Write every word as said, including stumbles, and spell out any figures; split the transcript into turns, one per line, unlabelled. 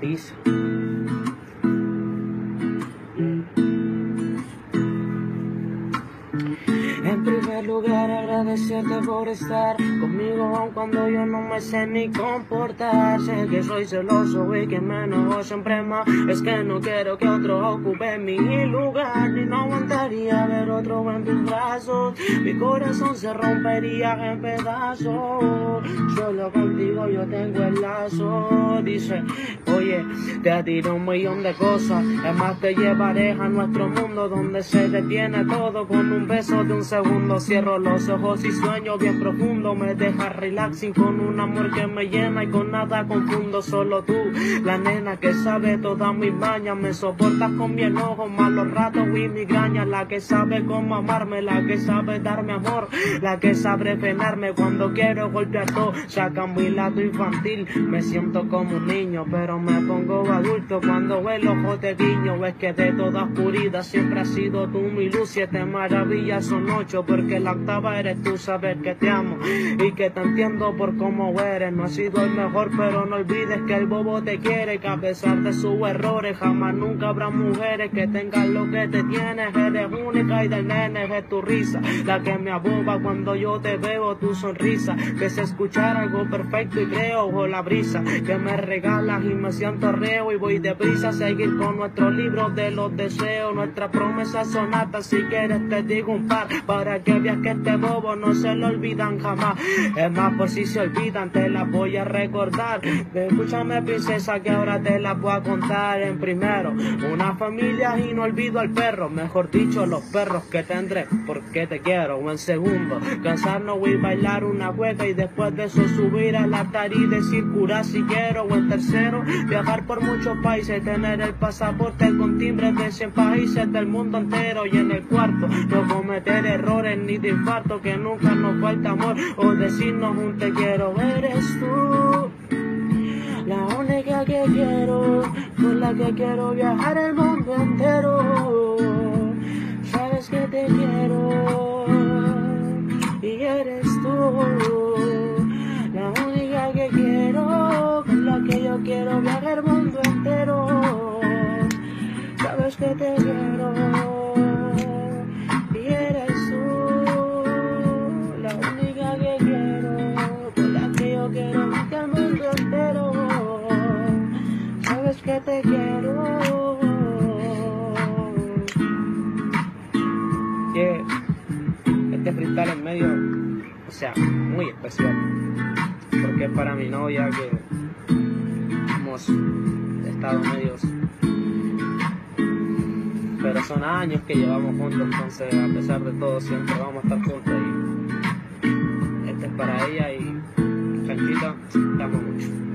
Dice. En primer lugar, agradecerte por estar conmigo aun cuando yo no me sé ni comportar. Sé que soy celoso y que me enojo siempre más. Es que no quiero que otro ocupe mi lugar, y no aguantaría ver otro en tus brazos. Mi corazón se rompería en pedazos. Solo contigo yo tengo el lazo. Dice, oye, te tiro un millón de cosas. Es más, te llevaré a nuestro mundo donde se detiene todo con un beso de un segundo. Cierro los ojos y sueño bien profundo. Me deja relaxing con un amor que me llena y con nada confundo. Solo tú, la nena que sabe todas mis mañas. Me soportas con mi enojo, malos ratos y migrañas. La que sabe cómo amarme, la que sabe darme amor, la que sabe frenarme cuando quiero golpear todo. Saca mi lado infantil, me siento como un niño, pero me pongo adulto cuando el ojo te guiño. Es que de toda oscuridad siempre has sido tú mi luz. Siete maravillas son ocho, porque la octava eres tú. Saber que te amo y que te entiendo por cómo eres. No has sido el mejor, pero no olvides que el bobo te quiere, que a pesar de sus errores jamás nunca habrá mujeres que tengan lo que te tienes. Eres única y de nene es tu risa la que me aboba cuando yo te veo, tu sonrisa, que se escuchara algo perfecto y creo o la brisa que me regalas y me siento reo y voy deprisa a seguir con nuestro libro de los deseos, nuestra promesa sonata. Si quieres te digo un par para que veas que este bobo no se lo olvidan jamás. Es más, por si se olvidan te las voy a recordar. Escúchame princesa que ahora te las voy a contar. En primero, una familia y no olvido al perro, mejor dicho los perros que tendré porque te quiero. O en segundo, cansarnos y bailar una hueca y después de eso subir al altar y decir cura si quiero. O en tercero, viajar por muchos países, tener el pasaporte con timbres de cien países del mundo entero. Y en el cuarto, no cometer errores ni de infarto, que nunca nos falta amor o decirnos un te quiero. Eres tú la única que quiero, con la que quiero viajar el mundo entero. Sabes que te quiero y eres tú la única que quiero, con la que yo quiero viajar el mundo entero. Sabes que te quiero y eres tú la única que quiero, con la que yo quiero viajar el mundo entero. Sabes que te quiero. Yeah. Este freestyle en medio, o sea, muy especial, porque es para mi novia que hemos estado medios, pero son años que llevamos juntos, entonces a pesar de todo siempre vamos a estar juntos y este es para ella y Franquita, te amo mucho.